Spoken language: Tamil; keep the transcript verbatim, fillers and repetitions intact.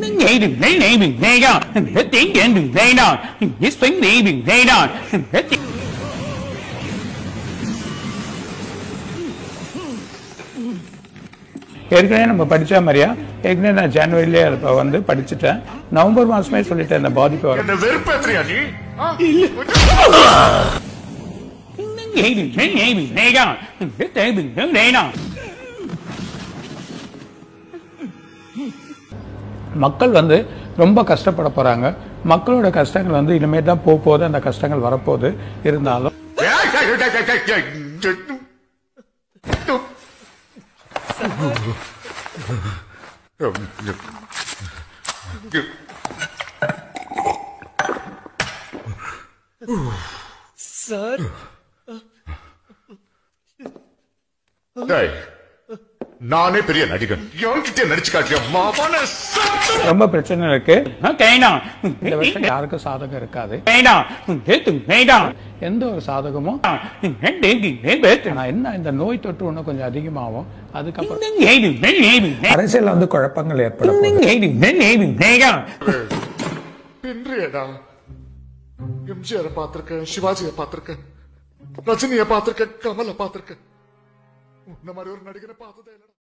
Ngày đừng lấy này mình nghe đó, hết tiếng đèn đừng lấy đó, hết tiếng này mình nghe đó, hết tiếng. ஏற்கனவே நம்ம படிச்ச மாதிரியா ஏற்கனவே நான் ஜனவரியிலே வந்து படிச்சுட்டேன் நவம்பர் மாசமே சொல்லிட்டேன் இந்த பாதிப்பு வரும் என்ன வெறுப்பேத்றியா நீ மக்கள் வந்து ரொம்ப கஷ்டப்பட போறாங்க மக்களோட கஷ்டங்கள் வந்து இனிமே தான் போக போகுது அந்த கஷ்டங்கள் வரப்போகுது இருந்தாலும் சார் நானே பெரிய நடிகன் என்கிட்ட நடிச்சு காட்டியா ரொம்ப பிரச்சனை இருக்கு இந்த வருஷம் யாருக்கும் சாதகம் இருக்காது எந்த ஒரு சாதகமும் என்ன இந்த நோய் தொற்று ஒண்ணு கொஞ்சம் அதிகமாகும் அதுக்கப்புறம் அரசியல் வந்து குழப்பங்கள் ஏற்படும் எம்ஜிஆரை பார்த்திருக்கேன் சிவாஜியை பார்த்திருக்கேன் ரஜினியை பார்த்திருக்கேன் கமலை பார்த்திருக்கேன் உன்ன மாதிரி ஒரு நடிகரை பார்த்ததே இல்லை